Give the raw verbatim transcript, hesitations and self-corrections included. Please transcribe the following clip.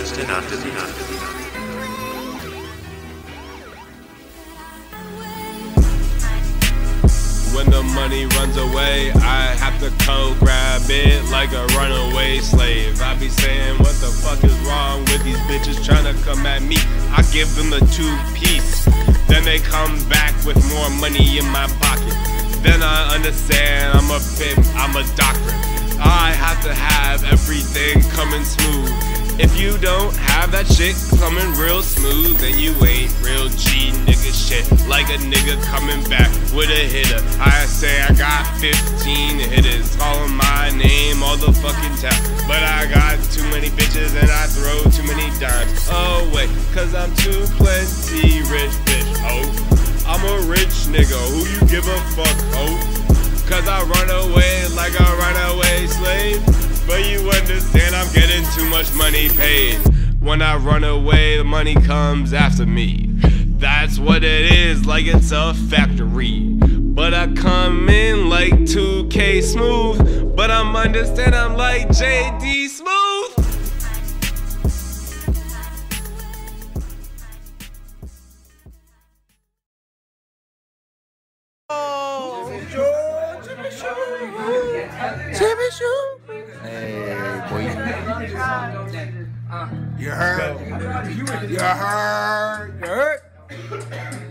When the money runs away, I have to go grab it like a runaway slave. I be saying, what the fuck is wrong with these bitches trying to come at me? I give them the two-piece, then they come back with more money in my pocket. Then I understand I'm a pimp, I'm a doctor. I have to have everything coming smooth. If you don't have that shit coming real smooth, then you ain't real G nigga shit. Like a nigga coming back with a hitter. I say I got fifteen hitters, calling my name all the fucking time. But I got too many bitches and I throw too many dimes away, cause I'm too plenty rich, bitch, oh. I'm a rich nigga, who you give a fuck, oh? Cause I run away like a runaway slave. But you understand I'm getting too much money paid. When I run away, the money comes after me. That's what it is, like it's a factory. But I come in like two K smooth. But I'm understand I'm like J D Smooth. Jimmy Choo. Hey, boy. You heard? You heard? You heard?